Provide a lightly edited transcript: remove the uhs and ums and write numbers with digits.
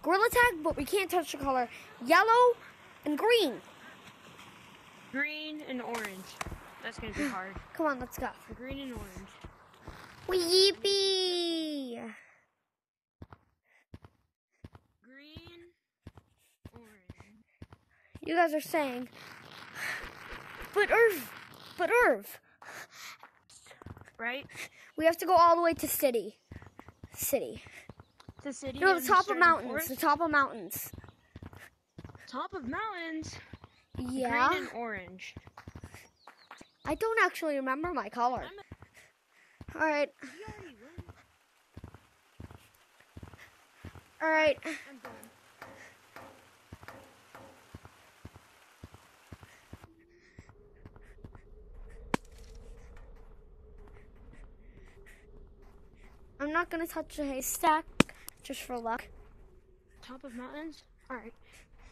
Gorilla Tag, but we can't touch the color yellow and green. Green and orange. That's gonna be hard. Come on, let's go. Green and orange. Weepy. Green, orange. You guys are saying, but Irv. Right? We have to go all the way to city. The city. No, the top of starting mountains. forest? The top of mountains. Top of mountains. Yeah. Green and orange. I don't actually remember my color. All right. All right. I'm done. I'm not gonna touch the haystack just for luck. Top of mountains. All right.